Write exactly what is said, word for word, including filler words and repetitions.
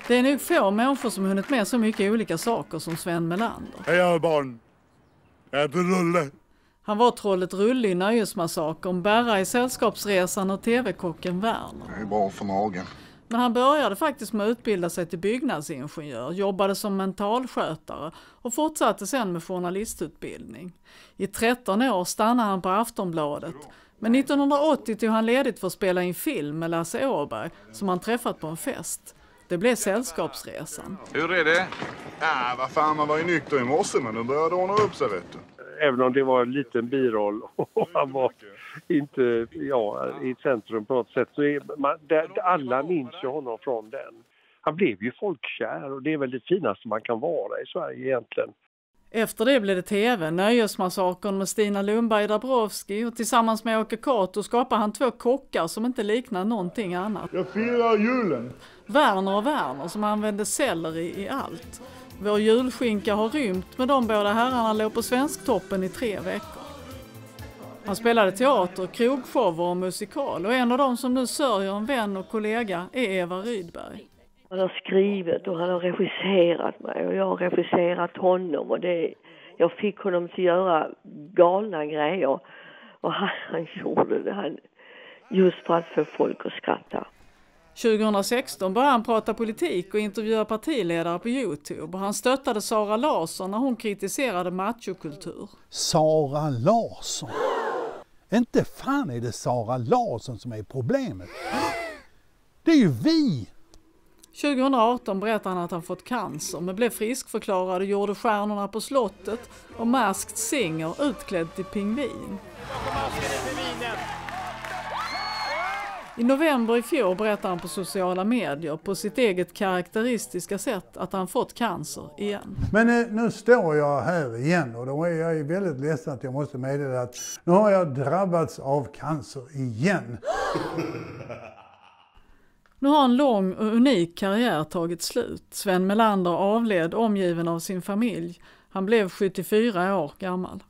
Det är nog få människor som hunnit med så mycket olika saker som Sven Melander. Hej barn, jag heter Rulle. Han var trollet Rulle i Nöjesmassakern, Berra i Sällskapsresan och tv-kocken Werner. Det är bra för magen. Men han började faktiskt med att utbilda sig till byggnadsingenjör, jobbade som mentalskötare och fortsatte sen med journalistutbildning. I tretton år stannade han på Aftonbladet, men nittonhundraåttio tog han ledigt för att spela in film med Lasse Åberg som han träffat på en fest. Det blev Sällskapsresan. Hur är det? Ja, vad fan, man var ju nykter i morse, men nu började ordna upp sig, vet du. Även om det var en liten biroll och han var inte ja, i centrum på något sätt, så är man, det, alla minns ju honom från den. Han blev ju folkkär och det är väl det finaste man kan vara i Sverige egentligen. Efter det blev det tv, Nöjesmassakern med Stina Lundberg Dabrowski, och tillsammans med Åke Kato skapar han två kockar som inte liknar någonting annat. Jag firar julen. Werner och Werner som använde selleri i allt. Vår julskinka har rymt, med de båda herrarna låg på Svensktoppen i tre veckor. Han spelade teater, krogshower och musikal, och en av dem som nu sörjer en vän och kollega är Eva Rydberg. Han har skrivit och han har regisserat mig och jag har regisserat honom, och det, jag fick honom till att göra galna grejer, och han, han gjorde det han, just för att få folk att skratta. tjugohundrasexton började han prata politik och intervjua partiledare på YouTube, och han stöttade Sara Larsson när hon kritiserade machokultur. Sara Larsson? Inte fan är det Sara Larsson som är problemet. Det är ju vi! tjugohundraarton berättade han att han fått cancer, men blev friskförklarad och gjorde Stjärnorna på slottet och Masked Singer utklädd till pingvin. I november i fjol berättade han på sociala medier på sitt eget karaktäristiska sätt att han fått cancer igen. Men eh, nu står jag här igen, och då är jag väldigt ledsen att jag måste meddela att nu har jag drabbats av cancer igen. Nu har en lång och unik karriär tagit slut. Sven Melander avled omgiven av sin familj. Han blev sjuttiofyra år gammal.